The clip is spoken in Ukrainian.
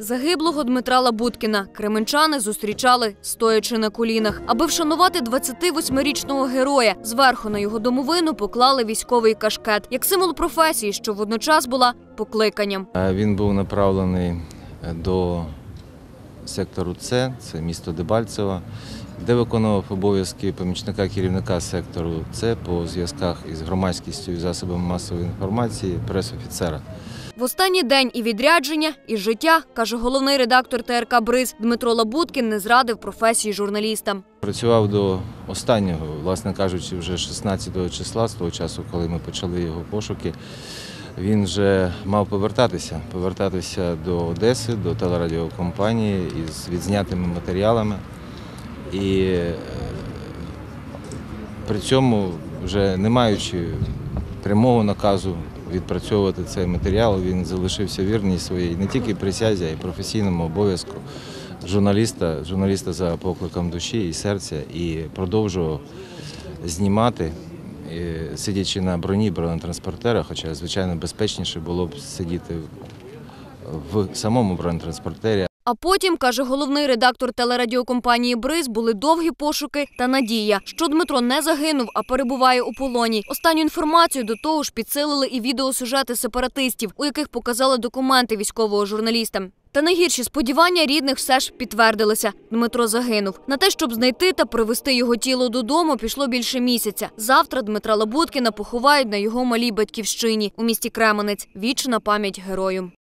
Загиблого Дмитра Лабуткіна кременчани зустрічали стоячи на колінах. Аби вшанувати 28-річного героя, зверху на його домовину поклали військовий кашкет, як символ професії, що водночас була покликанням. Він був направлений до сектору С, це місто Дебальцево, де виконував обов'язки помічника керівника сектору С по зв'язках із громадськістю і засобами масової інформації, прес-офіцера. В останній день і відрядження, і життя, каже головний редактор ТРК «Бриз», Дмитро Лабуткін не зрадив професії журналіста. Працював до останнього, власне кажучи, вже 16-го числа, з того часу, коли ми почали його пошуки. Він вже мав повертатися до Одеси, до телерадіокомпанії із відзнятими матеріалами. І при цьому, вже не маючи прямого наказу відпрацьовувати цей матеріал, він залишився вірний своїй не тільки присязі, а й професійному обов'язку журналіста за покликом душі і серця, і продовжував знімати, сидячи на бронетранспортера, хоча, звичайно, безпечніше було б сидіти в самому бронетранспортері. А потім, каже головний редактор телерадіокомпанії «Бриз», були довгі пошуки та надія, що Дмитро не загинув, а перебуває у полоні. Останню інформацію до того ж підсилили і відеосюжети сепаратистів, у яких показали документи військового журналіста. Та найгірші сподівання рідних все ж підтвердилися. Дмитро загинув. На те, щоб знайти та привезти його тіло додому, пішло більше місяця. Завтра Дмитра Лабуткіна поховають на його малій батьківщині у місті Кременець. Вічна пам'ять герою.